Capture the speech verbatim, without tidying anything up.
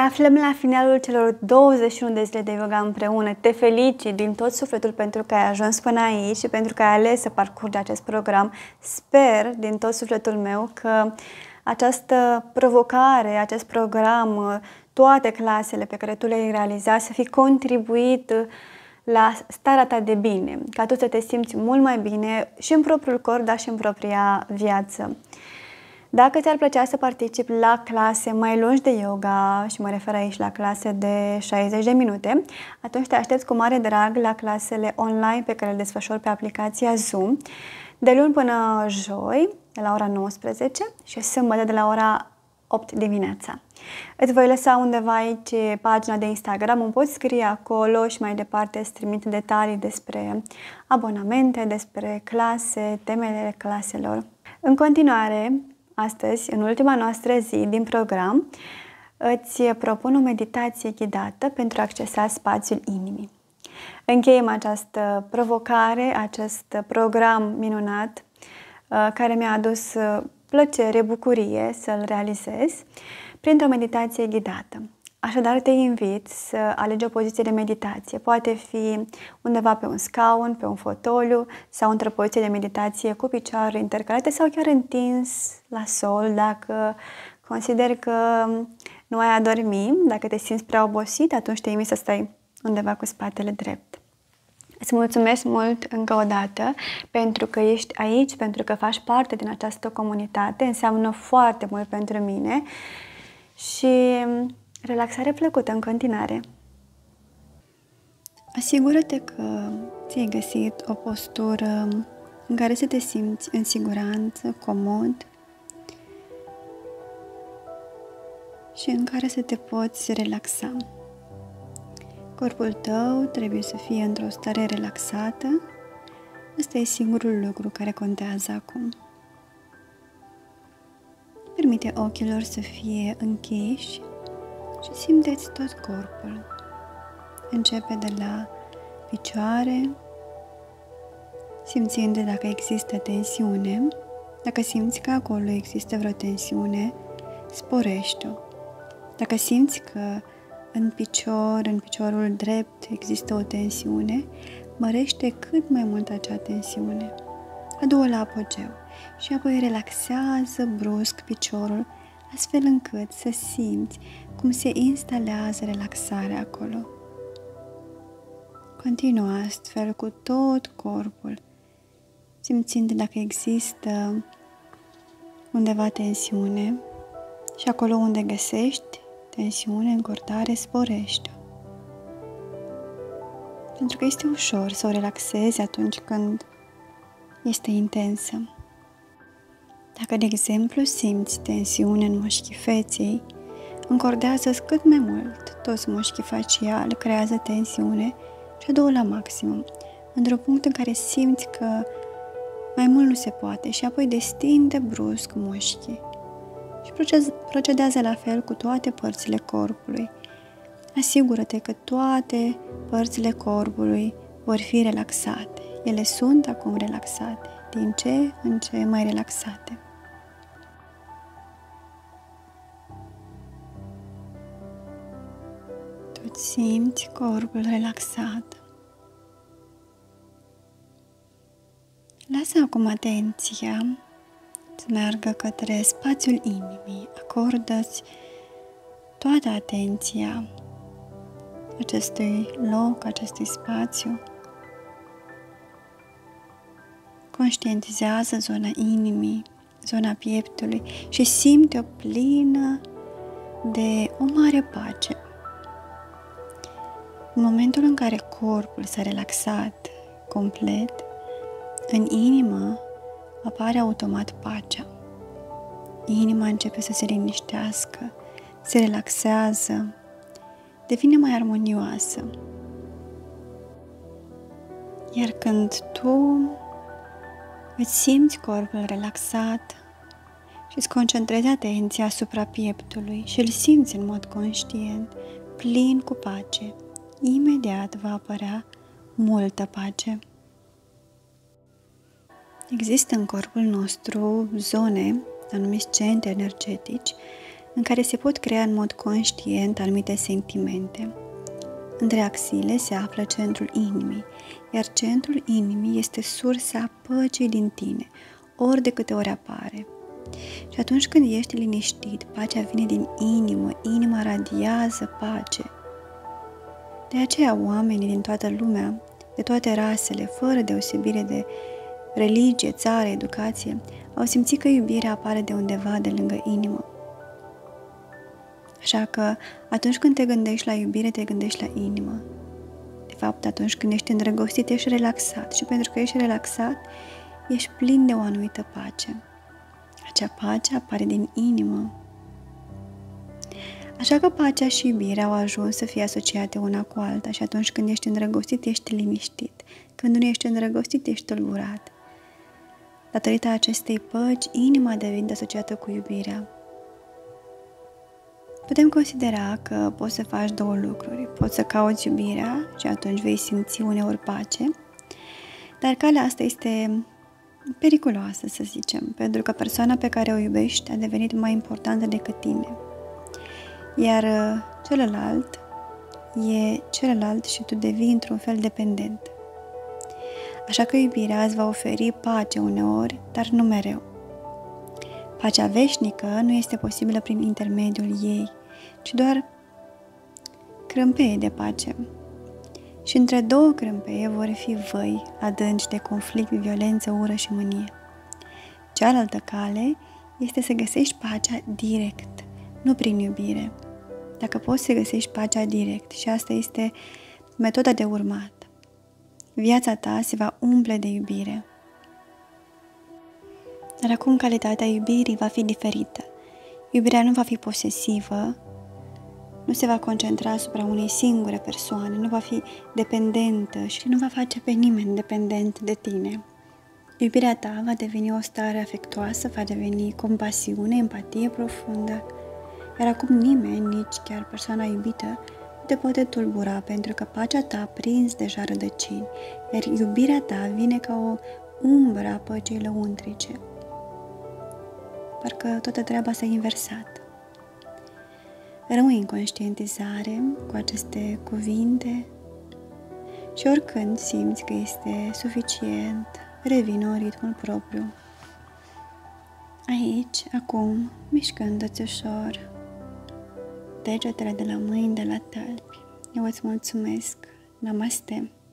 aflăm la finalul celor douăzeci și unu de zile de yoga împreună. Te felicit din tot sufletul pentru că ai ajuns până aici și pentru că ai ales să parcurgi acest program. Sper din tot sufletul meu că această provocare, acest program, toate clasele pe care tu le-ai realizat să fi contribuit la starea ta de bine, ca tu să te simți mult mai bine și în propriul corp, dar și în propria viață. Dacă ți-ar plăcea să participi la clase mai lungi de yoga, și mă refer aici la clase de șaizeci de minute, atunci te aștept cu mare drag la clasele online pe care le desfășor pe aplicația Zoom, de luni până joi, de la ora nouăsprezece și sâmbătă de la ora opt dimineața. Îți voi lăsa undeva aici pagina de Instagram, îmi poți scrie acolo și mai departe îți trimit detalii despre abonamente, despre clase, temele claselor. În continuare, astăzi, în ultima noastră zi din program, îți propun o meditație ghidată pentru a accesa spațiul inimii. Încheiem această provocare, acest program minunat care mi-a adus plăcere, bucurie să-l realizez printr-o meditație ghidată. Așadar, te invit să alegi o poziție de meditație. Poate fi undeva pe un scaun, pe un fotoliu sau într-o poziție de meditație cu picioare intercalate sau chiar întins la sol dacă consideri că nu ai adormi. Dacă te simți prea obosit, atunci te invit să stai undeva cu spatele drept. Îți mulțumesc mult încă o dată pentru că ești aici, pentru că faci parte din această comunitate. Înseamnă foarte mult pentru mine și relaxare plăcută în continuare. Asigură-te că ți-ai găsit o postură în care să te simți în siguranță, comod și în care să te poți relaxa. Corpul tău trebuie să fie într-o stare relaxată. Ăsta e singurul lucru care contează acum. Permite ochilor să fie închiși și simte-ți tot corpul. Începe de la picioare, simțind dacă există tensiune. Dacă simți că acolo există vreo tensiune, sporește-o. Dacă simți că în picior, în piciorul drept, există o tensiune, mărește cât mai mult acea tensiune. Adu-o la apogeu și apoi relaxează brusc piciorul, astfel încât să simți cum se instalează relaxarea acolo. Continuă astfel cu tot corpul, simțind dacă există undeva tensiune și acolo unde găsești tensiune, încordare, sporește-o. Pentru că este ușor să o relaxezi atunci când este intensă. Dacă, de exemplu, simți tensiune în mușchii feței, încordează-ți cât mai mult. Toți mușchii faciali creează tensiune și adu-o la maximum, într-un punct în care simți că mai mult nu se poate și apoi destinde brusc mușchii. Și procedează la fel cu toate părțile corpului. Asigură-te că toate părțile corpului vor fi relaxate. Ele sunt acum relaxate, din ce în ce mai relaxate. Tu simți corpul relaxat. Lasă acum atenția să meargă către spațiul inimii. Acordă-ți toată atenția acestui loc, acestui spațiu. Conștientizează zona inimii, zona pieptului și simte-o plină de o mare pace. În momentul în care corpul s-a relaxat complet, în inimă apare automat pacea. Inima începe să se liniștească, se relaxează, devine mai armonioasă. Iar când tu îți simți corpul relaxat și îți concentrezi atenția asupra pieptului și îl simți în mod conștient, plin cu pace, imediat va apărea multă pace. Există în corpul nostru zone, anumiți centri energetici, în care se pot crea în mod conștient anumite sentimente. Între axile se află centrul inimii, iar centrul inimii este sursa păcii din tine, ori de câte ori apare. Și atunci când ești liniștit, pacea vine din inimă, inima radiază pace. De aceea oamenii din toată lumea, de toate rasele, fără deosebire de religie, țară, educație, au simțit că iubirea apare de undeva de lângă inimă. Așa că atunci când te gândești la iubire, te gândești la inimă. De fapt, atunci când ești îndrăgostit, ești relaxat și pentru că ești relaxat, ești plin de o anumită pace. Acea pace apare din inimă. Așa că pacea și iubirea au ajuns să fie asociate una cu alta și atunci când ești îndrăgostit, ești liniștit. Când nu ești îndrăgostit, ești tulburat. Datorită acestei păci, inima devine asociată cu iubirea. Putem considera că poți să faci două lucruri. Poți să cauți iubirea și atunci vei simți uneori pace, dar calea asta este periculoasă, să zicem, pentru că persoana pe care o iubești a devenit mai importantă decât tine. Iar celălalt e celălalt și tu devii într-un fel dependent. Așa că iubirea îți va oferi pace uneori, dar nu mereu. Pacea veșnică nu este posibilă prin intermediul ei, ci doar crâmpeie de pace. Și între două crâmpeie vor fi văi adânci de conflict, violență, ură și mânie. Cealaltă cale este să găsești pacea direct, nu prin iubire. Dacă poți să găsești pacea direct, și asta este metoda de urmat, viața ta se va umple de iubire. Dar acum calitatea iubirii va fi diferită. Iubirea nu va fi posesivă, nu se va concentra asupra unei singure persoane, nu va fi dependentă și nu va face pe nimeni dependent de tine. Iubirea ta va deveni o stare afectuoasă, va deveni compasiune, empatie profundă, iar acum nimeni, nici chiar persoana iubită, nu te poate tulbura pentru că pacea ta a prins deja rădăcini, iar iubirea ta vine ca o umbră a păcii lăuntrice. Parcă toată treaba s-a inversat. Rămâi în conștientizare cu aceste cuvinte și oricând simți că este suficient, revină în ritmul propriu. Aici, acum, mișcându-ți ușor degetele de la mâini, de la tălpi. Eu îți mulțumesc. Namaste!